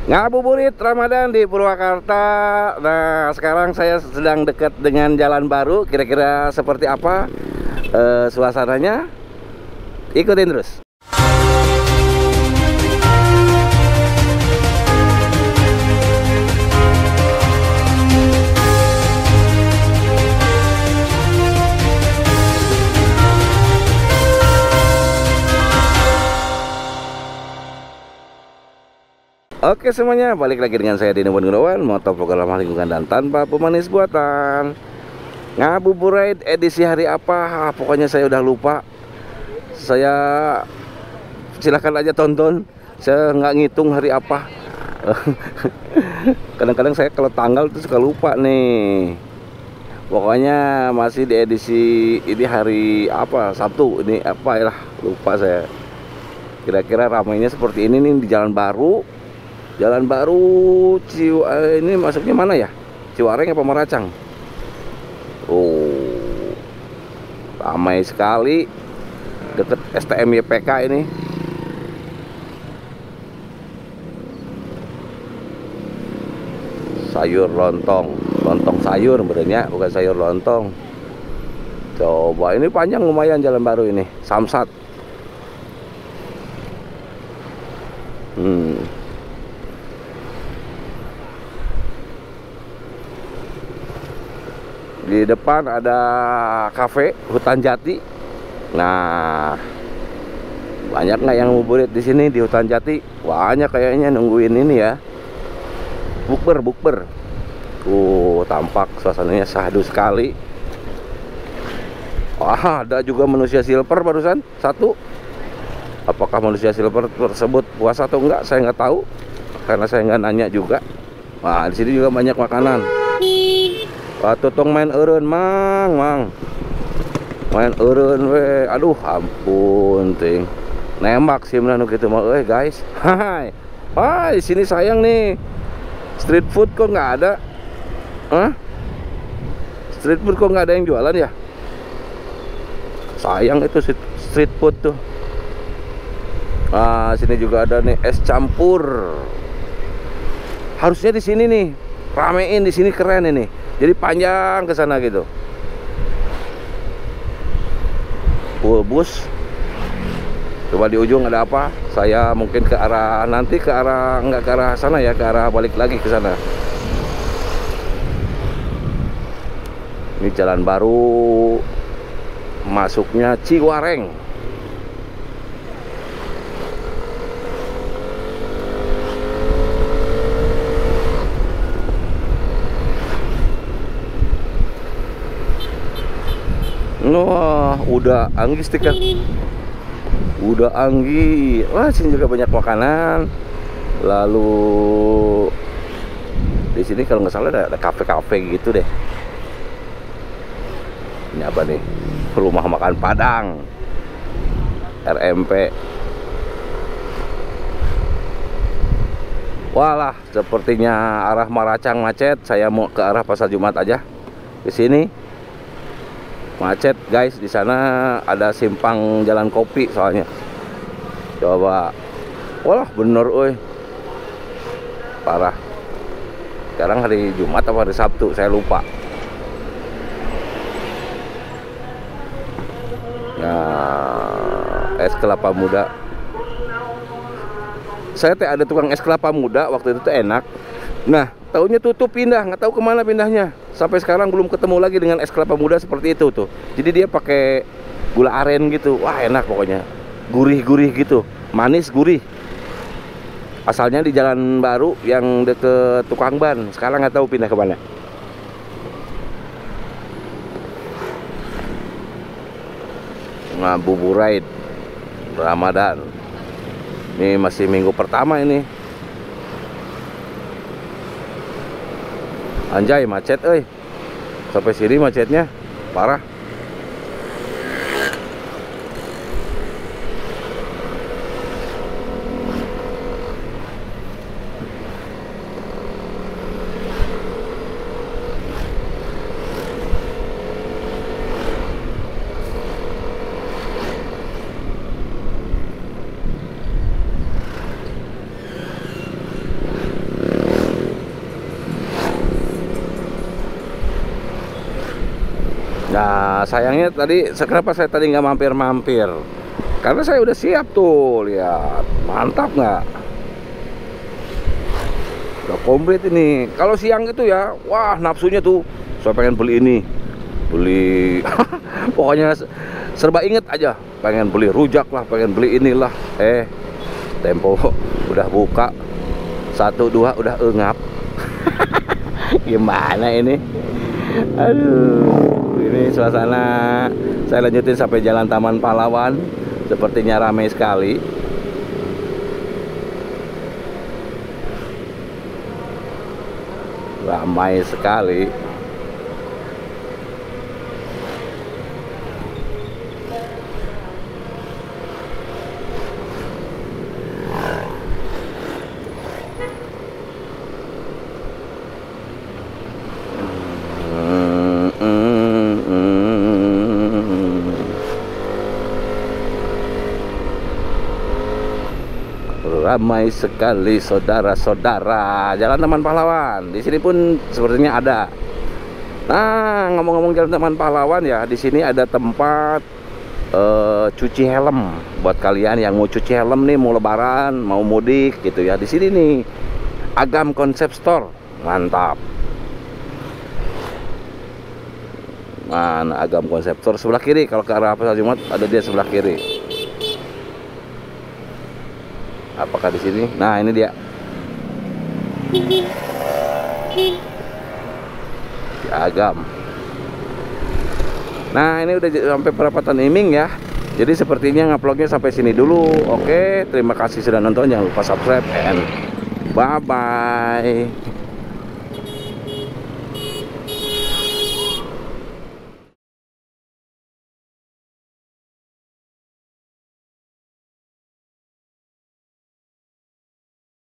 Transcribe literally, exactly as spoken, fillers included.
Ngabuburit Ramadan di Purwakarta. Nah, sekarang saya sedang dekat dengan jalan baru. Kira-kira seperti apa uh, suasananya? Ikutin terus. Oke semuanya, balik lagi dengan saya Dini Gunawan, motor program lingkungan dan tanpa pemanis buatan. Ngabuburit edisi hari apa? Ah, pokoknya saya udah lupa. Saya silahkan aja tonton. Saya nggak ngitung hari apa. Kadang-kadang saya kalau tanggal itu suka lupa nih. Pokoknya masih di edisi ini hari apa? Sabtu ini apa ya? Lupa saya. Kira-kira ramainya seperti ini nih di Jalan Baru. Jalan Baru Ciu ini masuknya mana ya? Ciwareng apa Maracang? Oh, ramai sekali deket S T M Y P K ini. Sayur lontong, lontong sayur sebenarnya, bukan sayur lontong. Coba ini panjang lumayan Jalan Baru ini, Samsat. Hmm. Di depan ada kafe Hutan Jati. Nah, banyak nggak yang ngabuburit di sini di Hutan Jati? Banyak kayaknya nungguin ini ya. Bukber, bukber. Uh, tampak suasananya syahdu sekali. Wah, ada juga manusia silver barusan satu. Apakah manusia silver tersebut puasa atau enggak? Saya nggak tahu karena saya nggak nanya juga. Nah, di sini juga banyak makanan. Wah, tutong main eureun mang, mang. Main eureun we. Aduh, ampun ting. Nembak sih nu kitu mah euy, guys. Hai. Hai, sini sayang nih. Street food kok nggak ada? Hah? Street food kok nggak ada yang jualan ya? Sayang itu street food tuh. Ah, sini juga ada nih es campur. Harusnya di sini nih. Ramein di sini keren ini. Jadi panjang ke sana gitu. Full bus. Coba di ujung ada apa? Saya mungkin ke arah nanti ke arah enggak ke arah sana ya, ke arah balik lagi ke sana. Ini Jalan Baru, masuknya Ciwareng. Wah, udah anggi stiker. Udah anggi. Wah, sini juga banyak makanan. Lalu di sini kalau nggak salah ada kafe-kafe gitu deh. Ini apa nih? Rumah makan Padang. R M P. Walah, sepertinya arah Maracang macet. Saya mau ke arah Pasar Jumat aja. Ke sini macet guys, di sana ada simpang jalan kopi soalnya. Coba, walah bener, oi, parah. Sekarang hari Jumat apa hari Sabtu, saya lupa. Nah, es kelapa muda. Saya teh ada tukang es kelapa muda waktu itu tuh enak. Nah, taunya tutup pindah, nggak tahu kemana pindahnya. Sampai sekarang belum ketemu lagi dengan es kelapa muda seperti itu tuh. Jadi dia pakai gula aren gitu. Wah, enak pokoknya. Gurih-gurih gitu, manis gurih. Asalnya di Jalan Baru yang deket tukang ban. Sekarang nggak tahu pindah ke mana. Ngabuburit Ramadan. Ini masih minggu pertama ini. Anjay, macet euy. Sampai sini macetnya parah. Nah, sayangnya tadi, kenapa saya tadi nggak mampir-mampir? Karena saya udah siap tuh, lihat, mantap nggak? Udah komplit ini. Kalau siang itu ya, wah nafsunya tuh, saya pengen beli ini, beli, pokoknya serba inget aja, pengen beli rujak lah, pengen beli inilah. Eh, Tempo udah buka, satu dua udah engap. Gimana ini? Aduh, ini suasana. Saya lanjutin sampai Jalan Taman Pahlawan. Sepertinya ramai sekali. Ramai sekali. Ramai sekali saudara-saudara. Jalan Taman Pahlawan. Di sini pun sepertinya ada. Nah, ngomong-ngomong Jalan Taman Pahlawan ya, di sini ada tempat uh, cuci helm buat kalian yang mau cuci helm nih, mau lebaran, mau mudik gitu ya. Di sini nih, Agam Concept Store. Mantap. Mana Agam Concept Store? Sebelah kiri. Kalau ke arah Pasar Jumat ada dia sebelah kiri. Apakah di sini? Nah, ini dia. Di Agam. Nah, ini udah sampai perapatan Iming ya. Jadi sepertinya nguploadnya sampai sini dulu. Oke, terima kasih sudah nonton. Jangan lupa subscribe and bye bye.